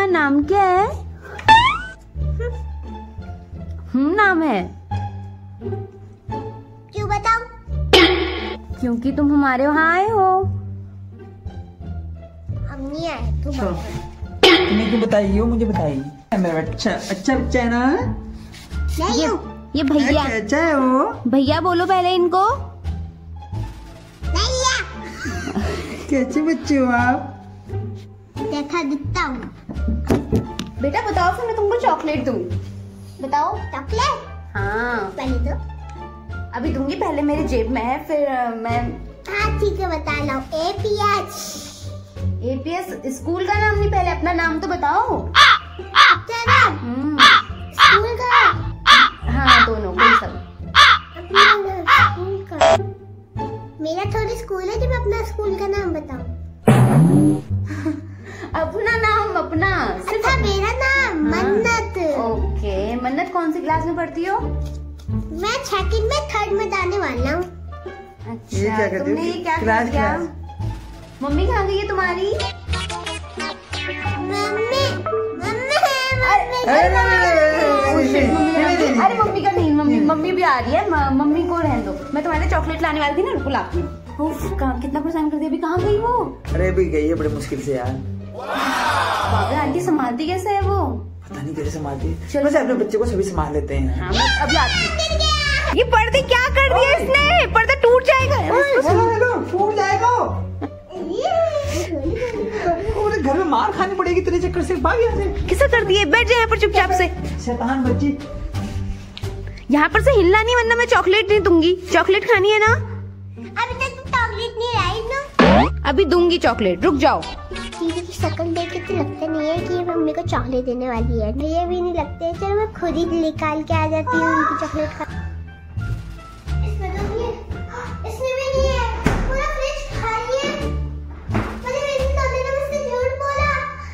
तुम्हारा नाम क्या है? नाम है। क्यों बताऊं? क्योंकि तुम हमारे वहाँ आए हो। हम नहीं आए, तुम तुम्हें क्यों बताई हो? मुझे बताई। मेरा अच्छा बच्चा है ना? नहीं हूँ। ये भैया अच्छा है वो। भैया बोलो पहले इनको। नहीं है। कैसे बच्चे हो आप? देखा दिखता हूँ। बेटा बताओ फिर मैं तुमको चॉकलेट दूँ। बताओ चॉकलेट। हाँ पहले दो। अभी दूंगी, पहले मेरी जेब में है, फिर मैं। हाँ ठीक है, बता लो। एपीएस स्कूल का नाम नहीं, पहले अपना नाम तो बताओ। अपना नाम? स्कूल का? हाँ दोनों, कोई सब। अपना नाम स्कूल का? मेरा थोड़ी स्कूल है जो मैं अपना स्कूल का नाम बताऊं। अपना नाम अपना। अच्छा मेरा नाम मन्नत। ओके, मन्नत कौन सी क्लास में पढ़ती हो? मैं सेकंड में थर्ड में जाने वाला हूँ। ये क्या अच्छा, करती तुमने ये क्या क्लास किया? क्लास। मम्मी कहाँ गई है तुम्हारी? मम्मी मम्मी अरे मम्मी का नहीं, मम्मी भी आ रही है। मम्मी को रहने दो, मैं तुम्हारे चॉकलेट लाने वाली थी ना, रुको लाती हूँ। कितना परेशान कर दिया, अभी कहाँ गई वो? अरे अभी गई है बड़े मुश्किल से यार। बाबा आंटी संभालती कैसे है वो? पता नहीं कैसे संभालती। चलो। वैसे अपने बच्चे को सभी संभाल लेते हैं। हाँ मैं अभी आती हूँ। ये पर्दे क्या कर दिए इसने? पर्दा टूट जाएगा। हेलो फूट जाएगा। घर में मार खानी पड़ेगी तेरे चक्कर से। भाग यहाँ से। किसे कर दिए? बैठ जाए यहाँ पर चुपचाप से। शैतान बच्ची। यहाँ पर से हिलना नहीं, वरना मैं चॉकलेट नहीं दूंगी। चॉकलेट खानी है ना? अभी तक तुम चॉकलेट नहीं लाई ना। अभी दूंगी चॉकलेट, रुक जाओ। दीदी की शक्ल देख के तो लगता नहीं है कि ये मम्मी को चॉकलेट देने वाली है। भैया भी नहीं लगते। चलो मैं खुद ही निकाल के आ जाती हूँ उनकी चॉकलेट का। इसमें तो नहीं है। इसमें भी नहीं है। पूरा फ्रिज खाली है। मुझे मेरी दादी ने मुझसे झूठ बोला।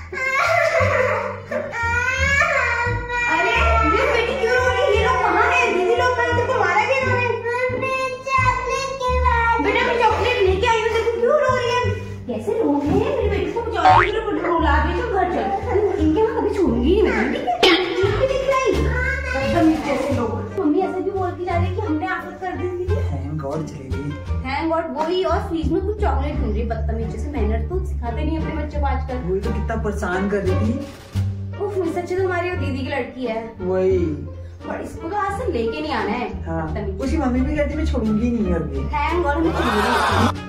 अरे ये बेटी क्यों रो रही है? ये लोग कहाँ हैं? दीदी लोग कहाँ हैं? तेरे को मारा क्या इन्होंने? चॉकलेट के बाद। बेटा मैं चॉकलेट लेके आई हूँ, देखो क्यों रो रही है? कैसे लोग हैं? मेरी बेटी को चॉकलेट के लिए रुला दी तो घर चल। इनके वहाँ कभी छोड़ूंगी नहीं मैं, ठीक है? चीज़ भी दिख रही। बदतमीज जैसे लोग। मम्मी ऐसे भी बोलती जा रही है कि हमने आफत कर दी थी। थैंक गॉड चलेगी। थैंक गॉड वही, और फ्रीज में कुछ चॉकलेट ढूंढ रही। बदतमीज जैसे, मेहनत तो सिखाते नहीं अपने बच्चे को आजकल। वही तो कितना परेशान कर रही थी। उफ, मुझसे अच्छी तो हमारी और दीदी की लड़की है। वही। और इसको तो आज से लेके नहीं आना है। हाँ बदतमीज। उसकी मम्मी भी कहती मैं छोड़ूंगी नहीं अभी। थैंक गॉड हमें छोड़ दी।